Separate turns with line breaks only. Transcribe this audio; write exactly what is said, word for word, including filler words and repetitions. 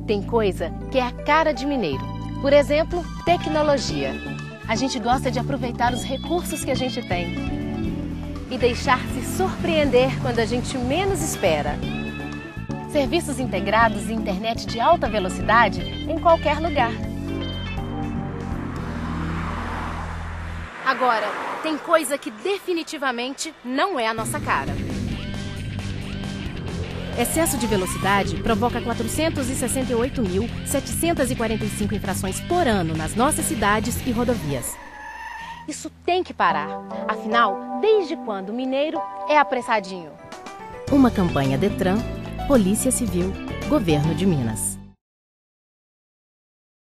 Tem coisa que é a cara de mineiro. Por exemplo, tecnologia. A gente gosta de aproveitar os recursos que a gente tem e deixar-se surpreender quando a gente menos espera. Serviços integrados e internet de alta velocidade em qualquer lugar. Agora, tem coisa que definitivamente não é a nossa cara. Excesso de velocidade provoca quatrocentos e sessenta e oito mil, setecentos e quarenta e cinco infrações por ano nas nossas cidades e rodovias. Isso tem que parar. Afinal, desde quando o mineiro é apressadinho? Uma campanha Detran, Polícia Civil, Governo de Minas.